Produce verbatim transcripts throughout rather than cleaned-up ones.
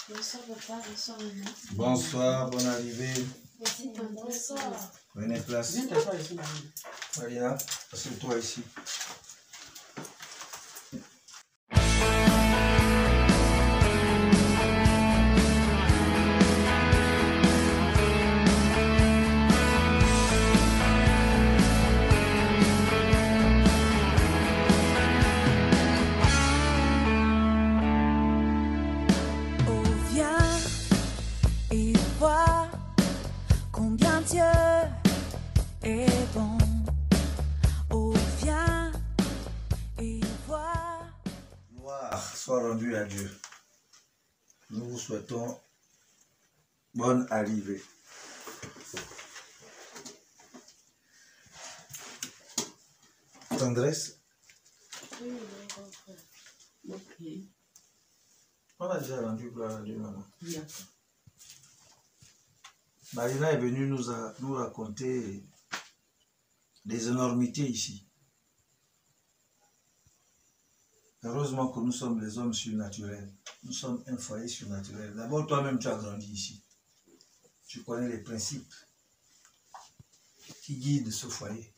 Bonsoir papa, bonsoir maman. Bonsoir, bonne arrivée. Merci papa, bonsoir. Venez place. Viens t'asseoir ici, Marie. Marina, assieds-toi ici. Soit rendu à Dieu. Nous vous souhaitons bonne arrivée. Tendresse. Oui, mon grand frère. Ok. On a déjà rendu gloire à Dieu, maman. D'accord. Marina est venue nous, a, nous raconter des énormités ici. Heureusement que nous sommes les hommes surnaturels. Nous sommes un foyer surnaturel. D'abord, toi-même, tu as grandi ici. Tu connais les principes qui guident ce foyer.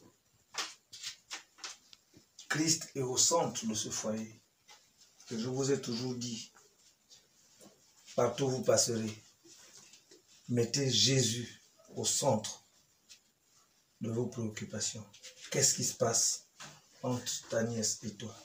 Christ est au centre de ce foyer. Et je vous ai toujours dit, partout où vous passerez, mettez Jésus au centre de vos préoccupations. Qu'est-ce qui se passe entre ta nièce et toi?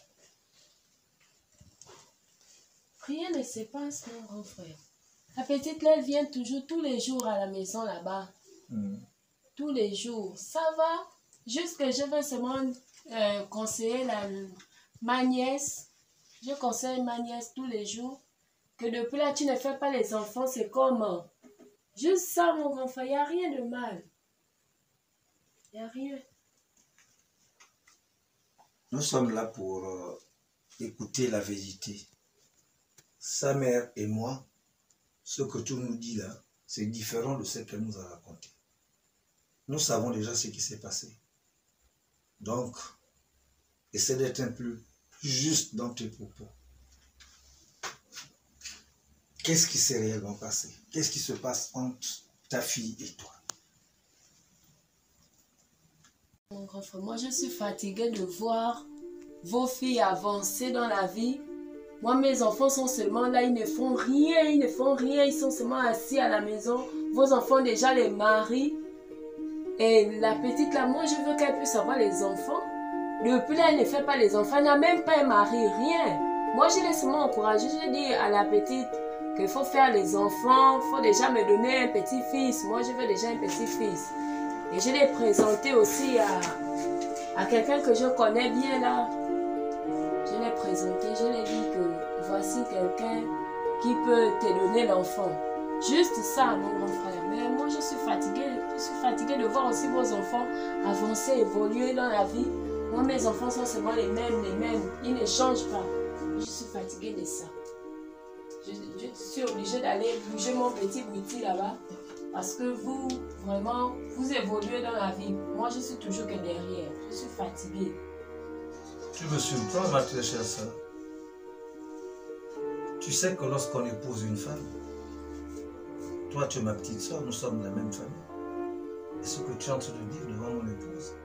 Rien ne se passe, mon grand frère. La petite là, elle vient toujours tous les jours à la maison là-bas. Mm. Tous les jours. Ça va. Juste que je veux seulement euh, conseiller la, ma nièce. Je conseille ma nièce tous les jours. Que depuis là, tu ne fais pas les enfants. C'est comme... Juste ça, mon grand frère. Il n'y a rien de mal. Il n'y a rien. Nous sommes là pour euh, écouter la vérité. Sa mère et moi, ce que tu nous dis là, c'est différent de ce qu'elle nous a raconté. Nous savons déjà ce qui s'est passé. Donc, essaie d'être un peu plus juste dans tes propos. Qu'est-ce qui s'est réellement passé? Qu'est-ce qui se passe entre ta fille et toi? Mon grand frère, moi je suis fatiguée de voir vos filles avancer dans la vie. Moi, mes enfants sont seulement là, ils ne font rien, ils ne font rien, ils sont seulement assis à la maison. Vos enfants déjà les marient. Et la petite là, moi je veux qu'elle puisse avoir les enfants. Depuis là, elle ne fait pas les enfants, elle n'a même pas un mari, rien. Moi je l'ai seulement encouragé, je dis à la petite qu'il faut faire les enfants, il faut déjà me donner un petit-fils. Moi je veux déjà un petit-fils. Et je l'ai présenté aussi à, à quelqu'un que je connais bien là. Je l'ai présenté, je l'ai dit que voici quelqu'un qui peut te donner l'enfant. Juste ça, mon grand frère. Mais moi, je suis fatiguée. Je suis fatiguée de voir aussi vos enfants avancer, évoluer dans la vie. Moi, mes enfants sont seulement les mêmes, les mêmes. Ils ne changent pas. Je suis fatiguée de ça. Je, je suis obligée d'aller bouger mon petit boutique là-bas. Parce que vous, vraiment, vous évoluez dans la vie. Moi, je suis toujours que derrière. Je suis fatiguée. Tu me surprends, ma très chère sœur. Tu sais que lorsqu'on épouse une femme, toi tu es ma petite sœur, nous sommes de la même famille. Et ce que tu es en train de dire devant mon épouse,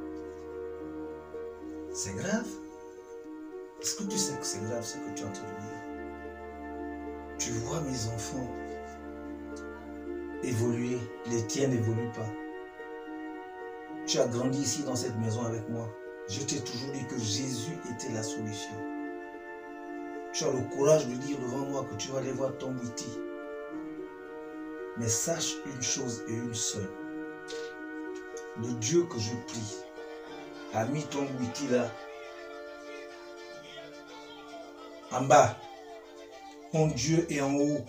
c'est grave. Est-ce que tu sais que c'est grave ce que tu es en train de dire? Tu vois mes enfants évoluer, les tiens n'évoluent pas. Tu as grandi ici dans cette maison avec moi. Je t'ai toujours dit que Jésus était la solution. Tu as le courage de dire devant moi que tu vas aller voir ton Witi. Mais sache une chose et une seule. Le Dieu que je prie a mis ton Witi là, en bas. Mon Dieu est en haut.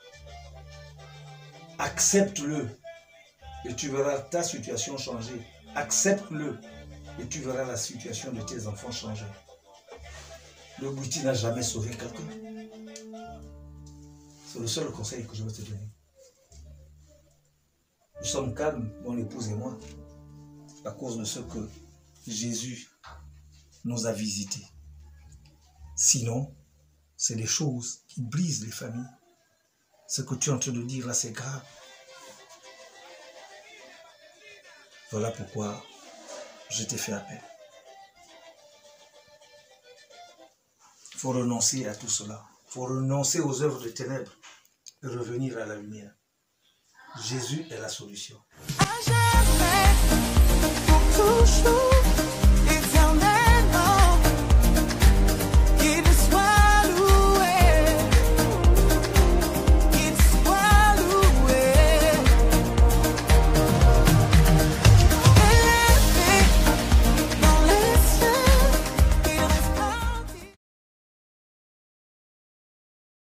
Accepte-le et tu verras ta situation changer. Accepte-le et tu verras la situation de tes enfants changer. Le Witi n'a jamais sauvé quelqu'un. C'est le seul conseil que je vais te donner. Nous sommes calmes, mon épouse et moi, à cause de ce que Jésus nous a visités. Sinon, c'est des choses qui brisent les familles. Ce que tu es en train de dire là, c'est grave. Voilà pourquoi je t'ai fait appel. Il faut renoncer à tout cela. Il faut renoncer aux œuvres des ténèbres et revenir à la lumière. Jésus est la solution. À jamais, pour toujours.